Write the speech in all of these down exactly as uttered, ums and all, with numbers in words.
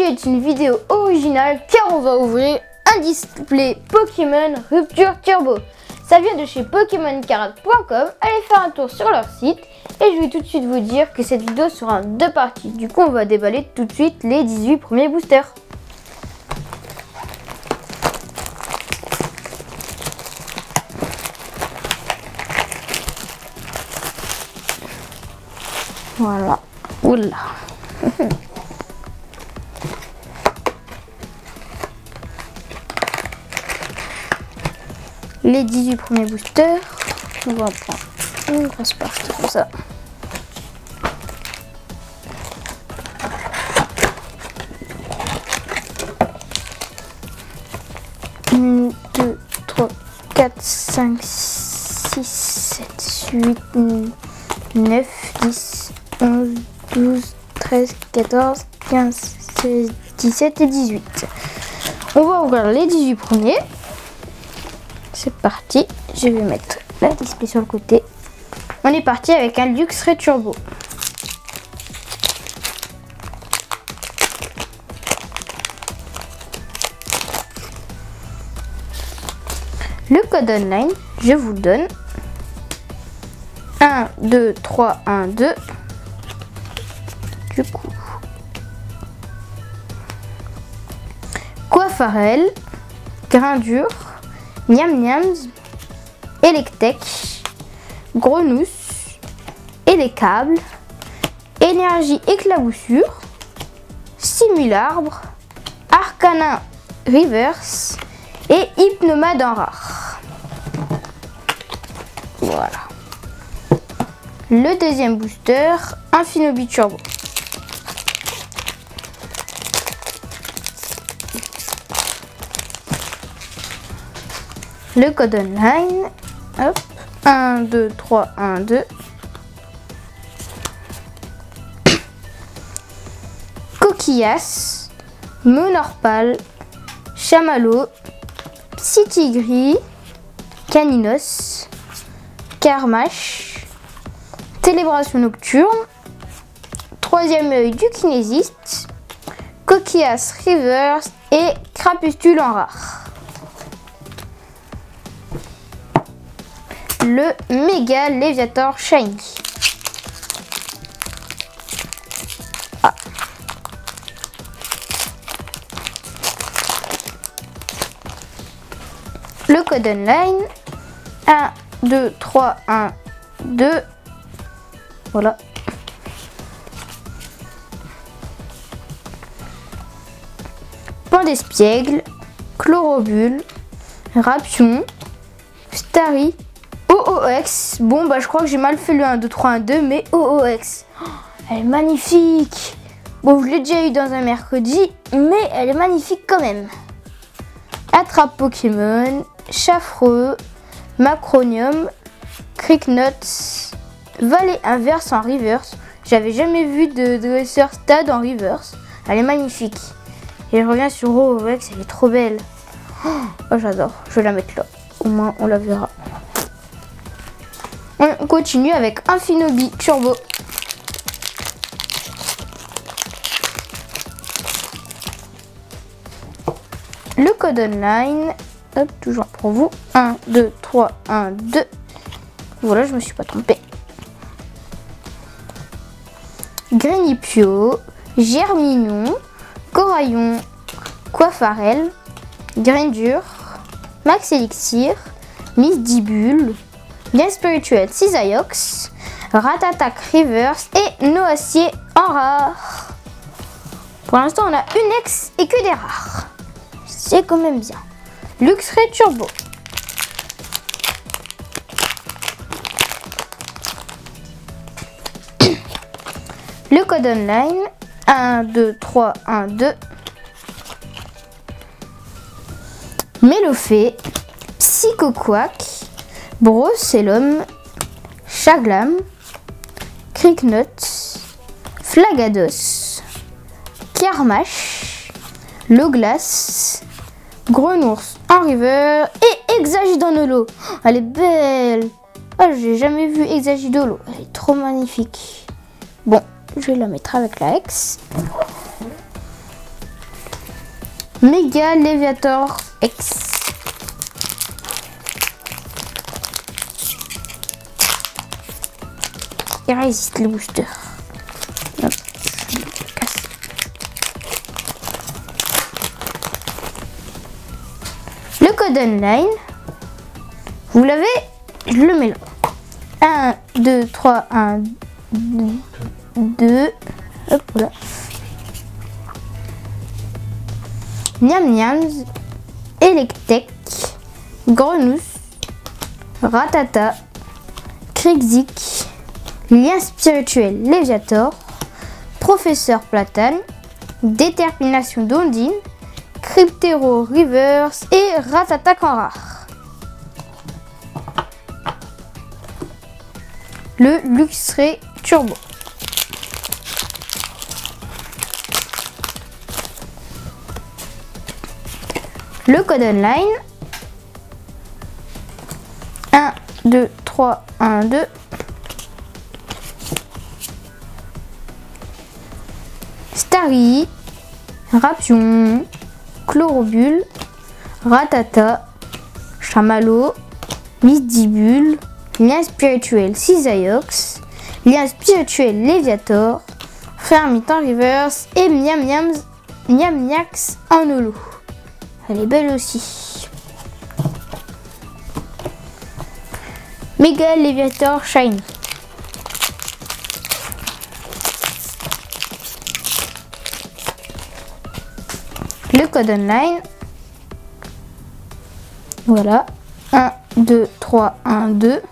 est une vidéo originale car on va ouvrir un display Pokémon Rupture Turbo. Ça vient de chez Pokémon Card point com. Allez faire un tour sur leur site et je vais tout de suite vous dire que cette vidéo sera en deux parties. Du coup, on va déballer tout de suite les dix-huit premiers boosters. Voilà. Oula. Les dix-huit premiers boosters. On va prendre une grosse partie comme ça. un, deux, trois, quatre, cinq, six, sept, huit, neuf, dix, onze, douze, treize, quatorze, quinze, seize, dix-sept et dix-huit. On va ouvrir les dix-huit premiers. C'est parti. Je vais mettre la display sur le côté. On est parti avec un Luxray Turbo. Le code online, je vous le donne. un, deux, trois, un, deux. Du coup, Coiffarel, Grindure, Niam Niams, Electek, Grenousse, Élecable, Énergie Éclaboussure, Simularbre, Arcanin Reverse et Hypnomade en rare. Voilà. Le deuxième booster, Infinobi Turbo. Le code online, hop, un, deux, trois, un, deux. Coquillas, Monorpal, Chamallow, Psytigris, Caninos, Carmache, Célébration Nocturne, Troisième œil du Kinésiste, Coquillas Reverse et Crapustule en rare. Le Méga Léviator Shiny. Ah. Le code online, un, deux, trois, un, deux. Voilà. Pan d'Espiègle, Chlorobule, Rapion, Starry, O O X. Bon bah je crois que j'ai mal fait le un, deux, trois, un, deux, mais O O X. Oh, elle est magnifique. Bon, je l'ai déjà eu dans un mercredi, mais elle est magnifique quand même. Attrape Pokémon, Chaffreux, Macronium, Cricknuts, Vallée Inverse en reverse. J'avais jamais vu de dresseur stade en reverse. Elle est magnifique. Et je reviens sur O O X, elle est trop belle. Oh, j'adore. Je vais la mettre là. Au moins, on la verra. On continue avec Infinobi Turbo. Le code online, hop, toujours pour vous. un, deux, trois, un, deux. Voilà, je me suis pas trompée. Grenipio, Germignon, Coraillon, Coiffarel, Grindure, Max Elixir, Misdibule, Lien Spirituel Cisaiox, Ratatak Reverse et Noacier en rare. Pour l'instant, on a une ex et que des rares. C'est quand même bien. Luxray Turbo. Le code online, un, deux, trois, un, deux. Mélofée, Psychoquack, Brocellum, Chaglam, Cricknuts, Flagados, Carmache, Loglas, Grenours en river et Hexagidonolo. Oh, elle est belle. Oh, j'ai jamais vu Hexagidolo. Elle est trop magnifique. Bon, je vais la mettre avec la Hex. Mega Léviator X. Il résiste le booster. Hop, je le casse. Le code online, vous l'avez, je le mets là. un, deux, trois, un, deux, hop, voilà. Niam Niams, Electek, Grenousse, Ratata, Krixik, Lien spirituel Léviator, Professeur Platane, Détermination d'Ondine, Cryptero Reverse et Ratata en rare. Le Luxray Turbo. Le code online. un, deux, trois, un, deux. Starry, Rapion, Chlorobule, Ratata, Chamallow, Misdibule, Lien spirituel Cisaiox, Lien spirituel Léviator, Fermite en reverse et Miam Miams, Miam Niax en holo. Elle est belle aussi. Mega Léviator Shiny. Le code online. Voilà. un, deux, trois, un, deux.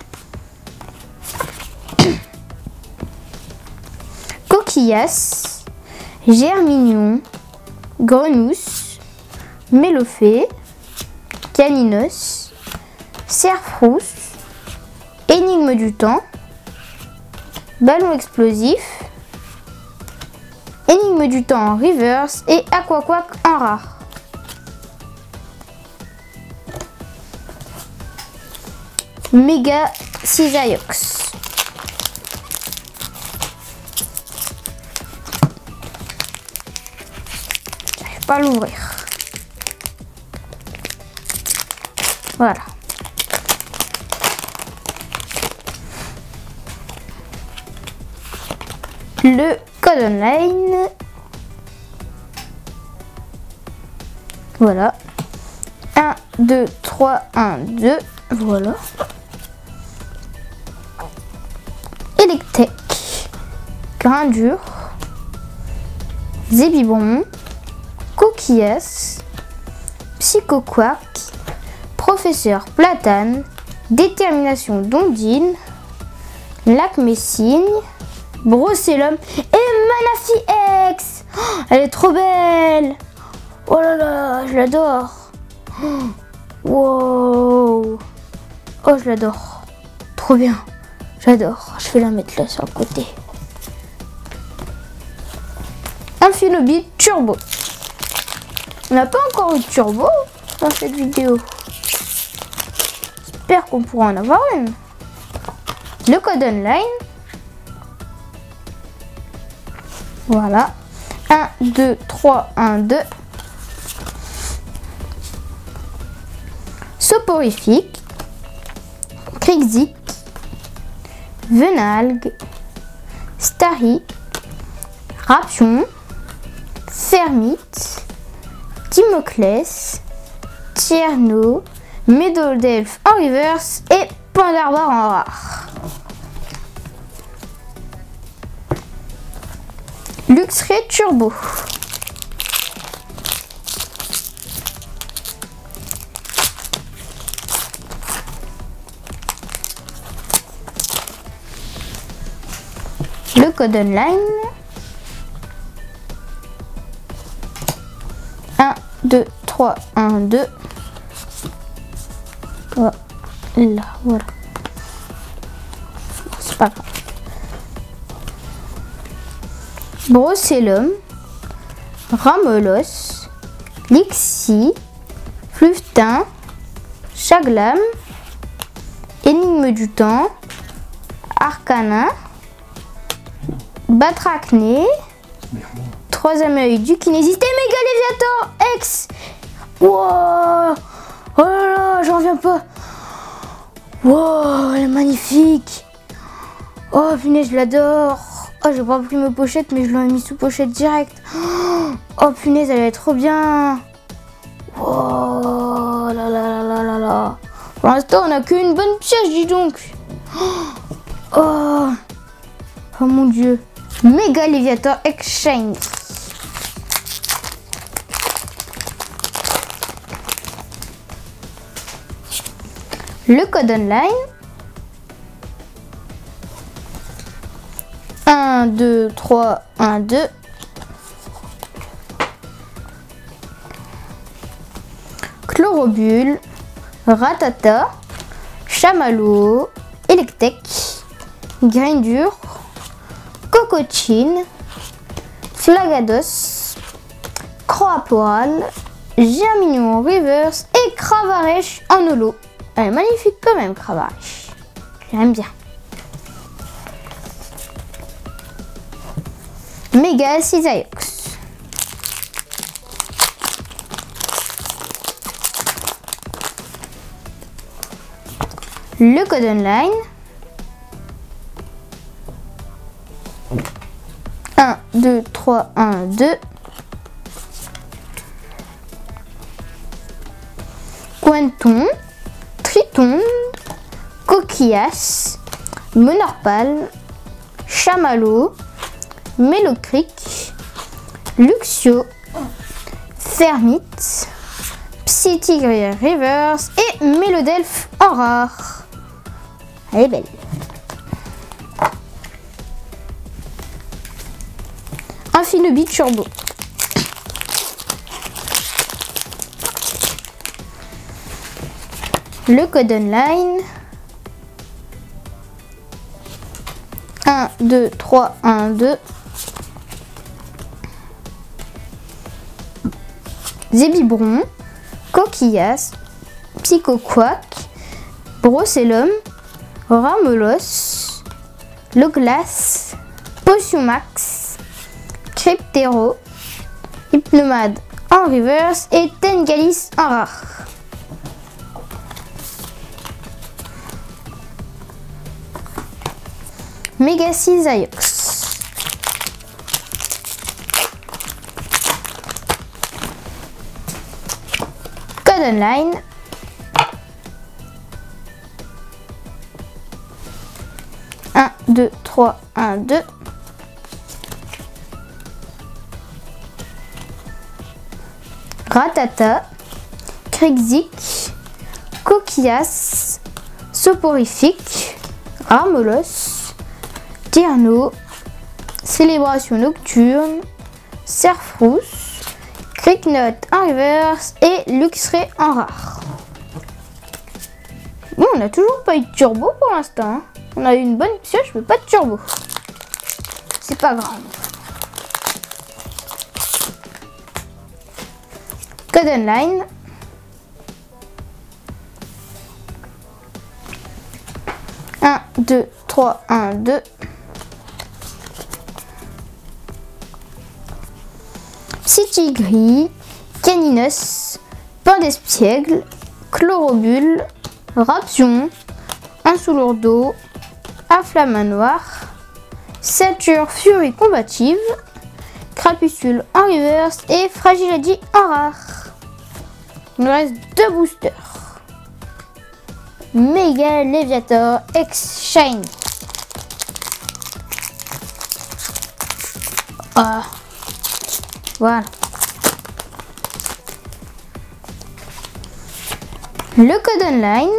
Coquillas, Germignon, Grenousse, Mélophée, Caninos, Cerfrousse, Énigme du temps, Ballon explosif, Énigme du temps en reverse et Aquaquack en rare. Mega Cisaiox. J'arrive pas à l'ouvrir. Voilà. Le code online. Voilà. un, deux, trois, un, deux. Voilà. Electek, Grindure, Zébibron, Coquillas, Psychoquack, Professeur Platane, Détermination d'Ondine, Lac Messigne, Brossellum et Manaphy X. Oh, elle est trop belle. Oh là là, je l'adore. Oh, wow. Oh, je l'adore. Trop bien. J'adore. Je vais la mettre là sur le côté. Infinobit Turbo. On n'a pas encore eu de turbo dans cette vidéo. J'espère qu'on pourra en avoir une. Le code online. Voilà. un, deux, trois, un, deux. Soporifique. Krixik. Venalgue. Starry. Rapion. Fermite. Timoclès. Tierno. Médole d'Elfe en reverse et Pandarbare en rare. Luxray Turbo. Le code online. un, deux, trois, un, deux. Voilà. Voilà. C'est pas grave. Brossellum, Ramolos, Lixi, Fluftin, Chaglam, Énigme du temps, Arcana, Batracné, Troisième œil du kinésiste et Méga Léviator X. Wow. Oh là là, j'en reviens pas. Wow, elle est magnifique. Oh punaise, je l'adore. Oh, j'ai pas pris mes pochettes, mais je l'ai mis sous pochette direct. Oh punaise, elle est trop bien. Oh là là là là là là. Pour l'instant, on a qu'une bonne pièce, dis donc. Oh, oh mon dieu. Méga Léviator Exchange. Le code online. un, deux, trois, un, deux. Chlorobule, Ratata, Chamallow, Electek, Grindur, Cocochine, Flagados, Croaporal, Germignon Reverse et Cravarèche en holo. Elle est magnifique quand même, Cravarèche. J'aime bien. Méga Cisaiox. Le code online. un, deux, trois, un, deux. Quenton, Triton, Coquillas, Monorpal, Chamallow, Mélocric, Luxio, Fermit, Psytigre Reverse et Mélodelphe en rare. Elle est belle. Infinobit Turbo. Le code online. un, deux, trois, un, deux. Zébibron, Coquillas, Psychoquack, Brocellum, Ramelos, Loglas, Potion Max, Cryptero, Hypnomade en reverse et Tengalis en rare. Méga Cisaiox. Code online. un, deux, trois, un, deux. Ratata, Krixik, Coquillas, Soporifique, Armolos, Tierno, Célébration Nocturne, Serfrousse, Cricknote en reverse et Luxray en rare. Bon, on n'a toujours pas eu de turbo pour l'instant. Hein. On a eu une bonne pioche, mais pas de turbo. C'est pas grave. Code online. un, deux, trois, un, deux. Psytigris, Caninos, Pain d'Espiègle, Chlorobule, Raption, un sous lourdeau, Afflamanoir, Ceinture Furie combative, Crapuscule en reverse et Fragility en rare. Il nous reste deux boosters. Méga Léviator X Shine. Ah. Voilà. Le code online.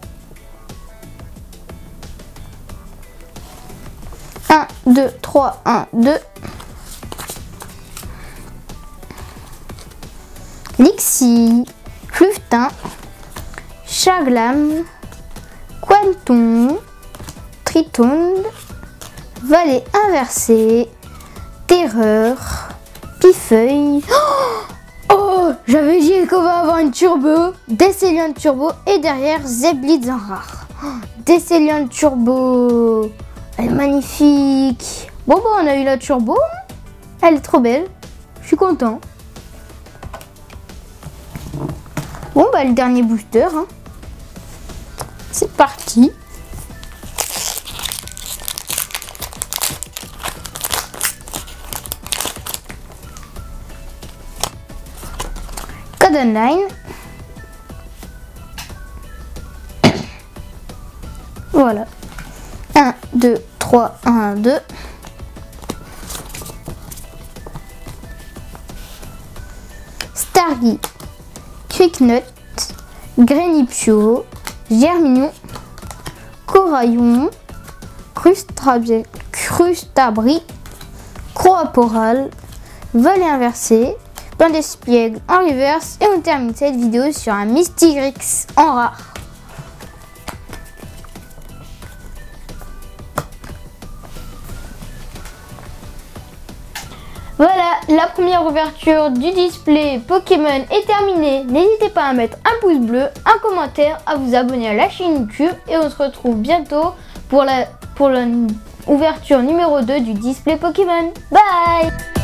un, deux, trois, un, deux. Lixi, Fluftin, Chaglam, Quanton, Tritonde, Vallée inversée, Terreur, Pifeuille. Oh, oh, j'avais dit qu'on va avoir une turbo, Décéliant turbo et derrière Zeblitz en rare. Oh, Décéliant turbo, elle est magnifique. Bon, bon, on a eu la turbo, elle est trop belle. suis content. Bon bah le dernier booster, hein. C'est parti. Code online. Voilà. un, deux, trois, un, deux. Stargy, Quicknut, Grenipio, Germignon, Coraillon, Crustabri, Crustabri, Croaporal, Volet inversé, Pain d'espiègle en reverse et on termine cette vidéo sur un Mystigrix en rare. Voilà, la première ouverture du display Pokémon est terminée. N'hésitez pas à mettre un pouce bleu, un commentaire, à vous abonner à la chaîne YouTube et on se retrouve bientôt pour la pour l'ouverture numéro deux du display Pokémon. Bye!